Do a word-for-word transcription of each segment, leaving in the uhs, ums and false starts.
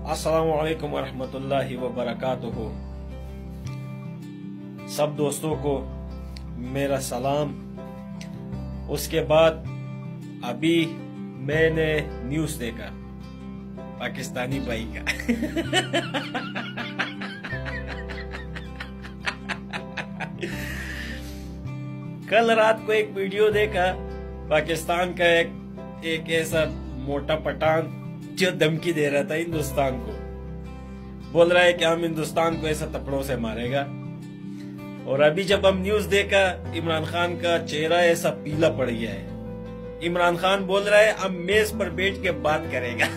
अस्सलाम वालेकुम वरहमतुल्लाहि वबरकातुहू। सब दोस्तों को मेरा सलाम। उसके बाद अभी मैंने न्यूज़ देखा पाकिस्तानी भाई का कल रात को एक वीडियो देखा पाकिस्तान का एक एक ऐसा मोटा पठान जो धमकी दे रहा था हिंदुस्तान को, बोल रहा है कि हम हिंदुस्तान को ऐसा थप्पड़ों से मारेगा। और अभी जब हम न्यूज़ देखा इमरान खान का चेहरा ऐसा पीला पड़ गया है। इमरान खान बोल रहा है अब मेज पर बैठ के बात करेगा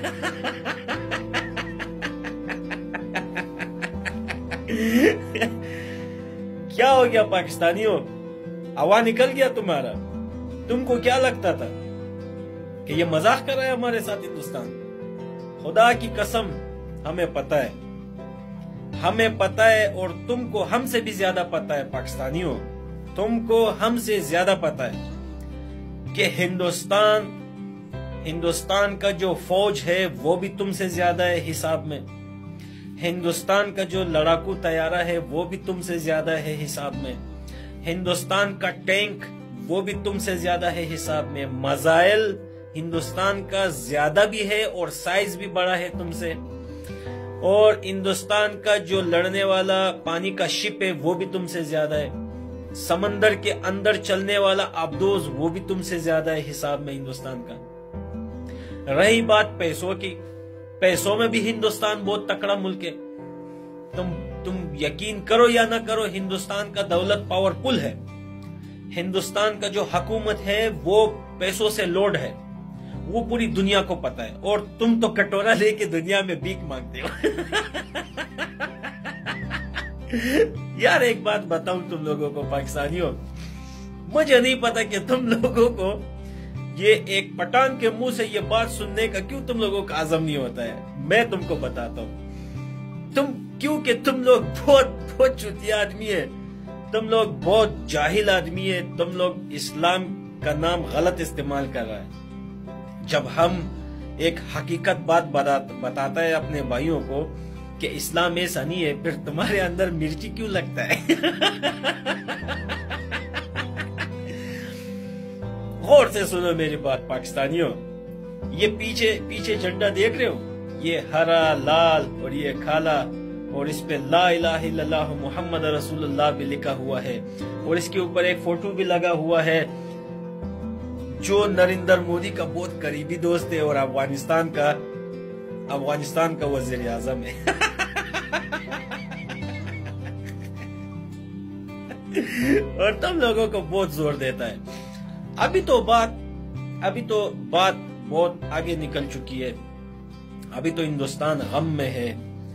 क्या हो गया पाकिस्तानियों, हवा निकल गया तुम्हारा? तुमको क्या लगता था कि ये मजाक कर रहा है हमारे साथ हिंदुस्तान? खुदा की कसम हमें पता है, हमें पता है और तुमको हमसे भी ज्यादा पता है पाकिस्तानियों, तुमको हमसे ज्यादा पता है कि हिंदुस्तान हिंदुस्तान का जो फौज है वो भी तुमसे ज्यादा है हिसाब में। हिंदुस्तान का जो लड़ाकू तैयारा है वो भी तुमसे ज्यादा है हिसाब में। हिंदुस्तान का टैंक वो भी तुमसे ज्यादा है हिसाब में। मिसाइल हिंदुस्तान का ज्यादा भी है और साइज भी बड़ा है तुमसे। और हिंदुस्तान का जो लड़ने वाला पानी का शिप है वो भी तुमसे ज्यादा है। समंदर के अंदर चलने वाला आबदोज वो भी तुमसे ज्यादा है हिसाब में हिंदुस्तान का। रही बात पैसों की, पैसों में भी हिंदुस्तान बहुत तकड़ा मुल्क है। तुम तुम यकीन करो या ना करो, हिंदुस्तान का दौलत पावरफुल है। हिंदुस्तान का जो हुकूमत है वो पैसों से लोड है, वो पूरी दुनिया को पता है। और तुम तो कटोरा लेके दुनिया में भीख मांगते हो यार एक बात बताऊं तुम लोगों को पाकिस्तानियों, मुझे नहीं पता कि तुम लोगों को ये एक पठान के मुंह से ये बात सुनने का क्यों तुम लोगों का आज़म नहीं होता है। मैं तुमको बताता हूँ तुम क्योंकि तुम लोग बहुत बहुत चुतिया आदमी है, तुम लोग बहुत जाहिल आदमी है। तुम लोग इस्लाम का नाम गलत इस्तेमाल कर रहा है। जब हम एक हकीकत बात बताता है अपने भाइयों को कि इस्लाम ऐसा नहीं है, फिर तुम्हारे अंदर मिर्ची क्यों लगता है गौर से सुनो मेरी बात पाकिस्तानियों, ये पीछे पीछे झंडा देख रहे हो, ये हरा लाल और ये काला, और इस पे ला इलाहा इल्लल्लाह मुहम्मद रसूलुल्लाह भी लिखा हुआ है। और इसके ऊपर एक फोटो भी लगा हुआ है जो नरेंद्र मोदी का बहुत करीबी दोस्त है और अफगानिस्तान का अफगानिस्तान का वजीर आजम है और तुम लोगों को बहुत जोर देता है। अभी तो बात अभी तो बात बहुत आगे निकल चुकी है। अभी तो हिंदुस्तान गम में है।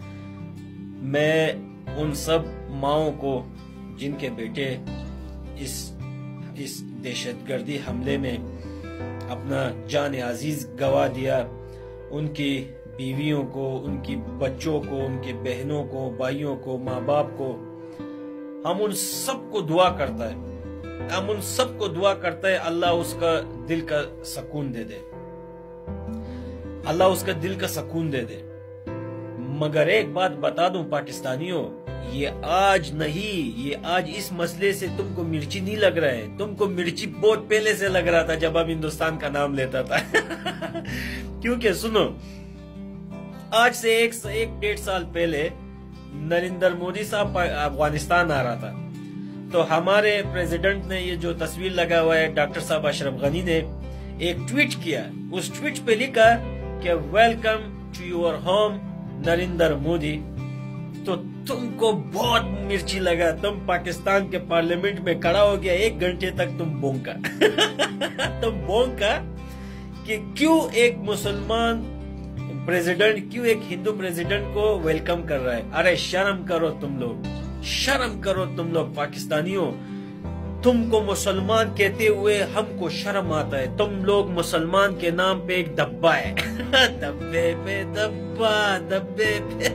मैं उन सब माओं को जिनके बेटे इस इस दहशतगर्दी हमले में अपना जान अजीज गवा दिया, उनकी बीवियों को, उनकी बच्चों को, उनके बहनों को, भाइयों को, माँ बाप को, हम उन सबको दुआ करता है हम उन सबको दुआ करता है अल्लाह उसका दिल का सुकून दे दे, अल्लाह उसका दिल का सुकून दे दे। मगर एक बात बता दूं पाकिस्तानियों, ये आज नहीं, ये आज इस मसले से तुमको मिर्ची नहीं लग रहा है, तुमको मिर्ची बहुत पहले से लग रहा था जब हम हिंदुस्तान का नाम लेता था क्योंकि सुनो, आज से एक एक डेढ़ साल पहले नरेंद्र मोदी साहब अफगानिस्तान आ रहा था, तो हमारे प्रेसिडेंट ने ये जो तस्वीर लगा हुआ है डॉक्टर साहब अशरफ गनी ने एक ट्वीट किया। उस ट्वीट पे लिखा कि welcome to your home Narendra Modi. तो तुमको बहुत मिर्ची लगा, तुम पाकिस्तान के पार्लियामेंट में खड़ा हो गया, एक घंटे तक तुम भौंका तुम भौंका कि क्यों एक मुसलमान प्रेसिडेंट, क्यों एक हिंदू प्रेसिडेंट को वेलकम कर रहा है। अरे शर्म करो तुम लोग, शर्म करो तुम लोग पाकिस्तानियों। तुमको मुसलमान कहते हुए हमको शर्म आता है। तुम लोग मुसलमान के नाम पे एक धब्बा है धब्बे पे धब्बा, धब्बे पे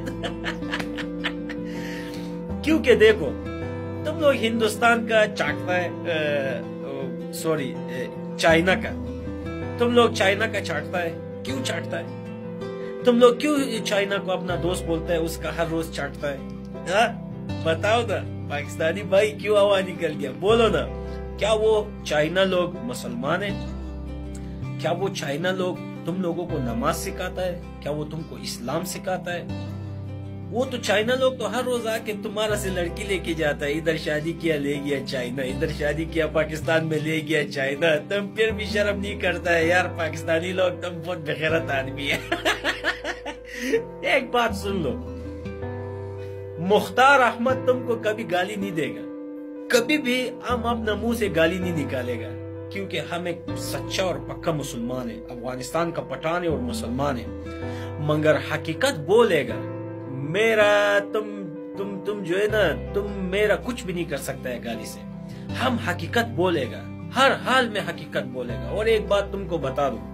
क्योंकि देखो तुम लोग हिंदुस्तान का चाटता है, सॉरी चाइना का, तुम लोग चाइना का चाटता है। क्यों चाटता है? تم لوگ کیوں چائنا کو اپنا دوست بولتا ہے، اس کا ہر روز چاٹتا ہے؟ ہاں بتاؤ نا پاکستانی بھائی، کیوں آواز نکل گیا؟ بولو نا، کیا وہ چائنا لوگ مسلمان ہیں؟ کیا وہ چائنا لوگ تم لوگوں کو نماز سکھاتا ہے؟ کیا وہ تم کو اسلام سکھاتا ہے؟ وہ تو چائنا لوگ تو ہر روز آ کے تمہارا سے لڑکی لے کے جاتا ہے، ادھر شادی کیا لے گیا چائنا، ادھر شادی کیا پاکستان میں لے گیا چائنا۔ تم پھر بھی شرم نہیں کرتا ہے یار پاکستانی لوگ، تم بہت بغیرت آدمی ہے۔ ایک بات سن لو، مختار احمد تم کو کبھی گالی نہیں دے گا، کبھی بھی ہم اپنا منہ سے گالی نہیں نکالے گا، کیونکہ ہم ایک سچا اور پکا مسلمان ہے، افغانستان کا پٹھان ہے اور مسلمان ہے، مگر حقیقت بولے گا۔ میرا تم تم تم جو ہے نا، تم میرا کچھ بھی نہیں کر سکتا ہے گالی سے، ہم حقیقت بولے گا، ہر حال میں حقیقت بولے گا۔ اور ایک بات تم کو بتا دوں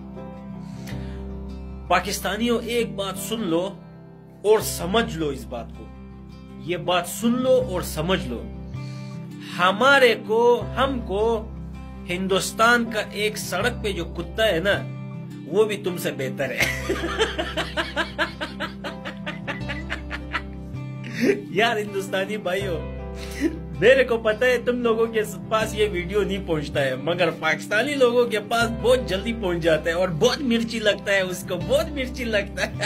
پاکستانیوں، ایک بات سن لو اور سمجھ لو، اس بات کو، یہ بات سن لو اور سمجھ لو، ہمارے کو ہم کو ہندوستان کا ایک سڑک پہ جو کتا ہے نا، وہ بھی تم سے بہتر ہے۔ یار ہندوستانی بھائیو، میرے کو پتا ہے تم لوگوں کے پاس یہ ویڈیو نہیں پہنچتا ہے، مگر پاکستانی لوگوں کے پاس بہت جلدی پہنچ جاتا ہے، اور بہت مرچی لگتا ہے، اس کو بہت مرچی لگتا ہے۔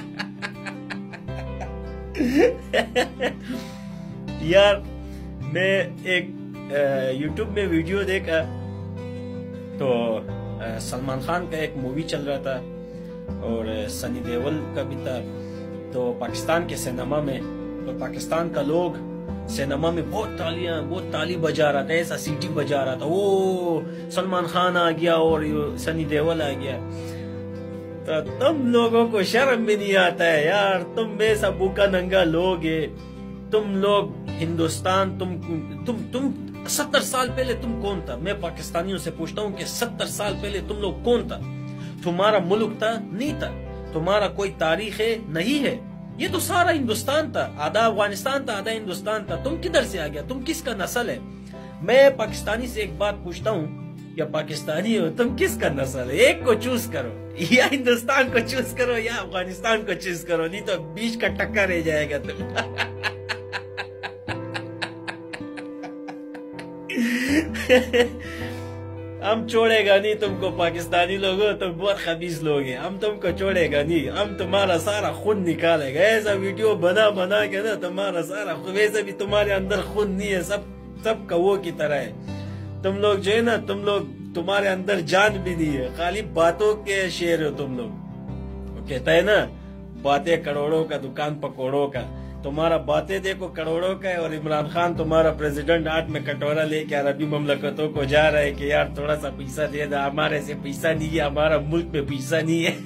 یار میں ایک یوٹیوب میں ویڈیو دیکھا تو سلمان خان کا ایک مووی چل رہا تھا اور سنی دیول کا بھی تھا، تو پاکستان کے سینما میں، تو پاکستان کا لوگ سینما میں بہت تالیاں بہت تالی بجا رہا تھا، ایسا سیٹی بجا رہا تھا، وہ سلمان خان آ گیا اور سنی دیول آ گیا۔ تو تم لوگوں کو شرم بھی نہیں آتا ہے یار، تم ایسا بھوکا ننگا لوگ ہے، تم لوگ ہندوستان، تم تم تم ستر سال پہلے تم کون تھا؟ میں پاکستانیوں سے پوچھتا ہوں کہ ستر سال پہلے تم لوگ کون تھا؟ تمہارا ملک تھا؟ نہیں تھا۔ تمہارا کوئی تاریخ ہے؟ نہیں ہے۔ یہ تو سارا ہندوستان تھا، آدھا افغانستان تھا، آدھا ہندوستان تھا، تم کدھر سے آ گیا؟ تم کس کا نسل ہے؟ میں پاکستانی سے ایک بات پوچھتا ہوں، یا پاکستانی ہو تم کس کا نسل ہے؟ ایک کو چوز کرو، یا ہندوستان کو چوز کرو یا افغانستان کو چوز کرو، نہیں تو بیچ کا ٹکا رہ جائے گا تم۔ ہم چھوڑے گا نہیں تم کو، پاکستانی لوگ ہو تم بہت خبیث لوگ ہیں، ہم تم کو چھوڑے گا نہیں، ہم تمہارا سارا خون نکالے گا، ایسا ویڈیو بنا بنا کے نا تمہارا سارا خون، ویسے بھی تمہارے اندر خون نہیں ہے، سب سب کوا کی طرح ہے، تم لوگ جو ہے نا، تم لوگ تمہارے اندر جان بھی نہیں ہے، خالی باتوں کے شیر ہو تم لوگ۔ وہ کہتا ہے نا باتیں کروڑوں کا، دکان پکوڑوں کا، تمہارا باتیں دیکھو کروڑوں کا ہے، اور عمران خان تمہارا پریزیڈنٹ ہاتھ میں کٹورا لے کے عربی مملکتوں کو جا رہا ہے کہ یار تھوڑا سا پیسہ دے دا، ہمارے سے پیسہ نہیں ہے، ہمارا ملک میں پیسہ نہیں ہے۔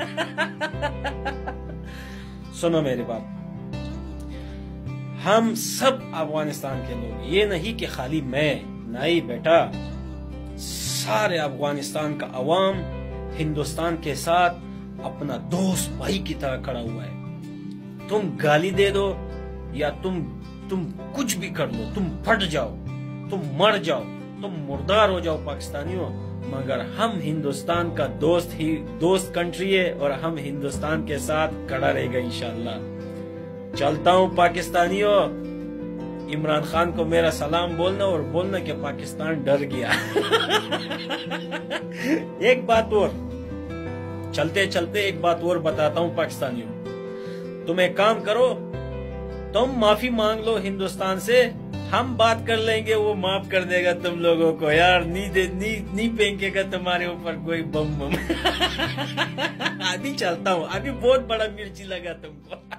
سنو میری بات، ہم سب افغانستان کے لوگ، یہ نہیں کہ خالی میں، نہیں بیٹا، سارے افغانستان کا عوام ہندوستان کے ساتھ اپنا دوست بھائی کی طرح کھڑا ہوا ہے۔ تم گالی دے دو یا تم تم کچھ بھی کر لو، تم پھٹ جاؤ، تم مر جاؤ، تم مردار ہو جاؤ پاکستانیوں، مگر ہم ہندوستان کا دوست ہی دوست کنٹری ہے، اور ہم ہندوستان کے ساتھ کھڑا رہے گا انشاءاللہ۔ چلتا ہوں پاکستانیوں، عمران خان کو میرا سلام بولنا، اور بولنا کہ پاکستان ڈر گیا۔ ایک بات اور، چلتے چلتے ایک بات اور بتاتا ہوں پاکستانیوں، تم ایک کام کرو، تم معافی مانگ لو ہندوستان سے، ہم بات کر لیں گے، وہ معاف کر دے گا تم لوگوں کو، یار نہیں دے نہیں نہیں پھینکے گا تمہارے اوپر کوئی بم بم۔ ابھی چلتا ہوں، ابھی بہت بڑا مرچی لگا تم کو۔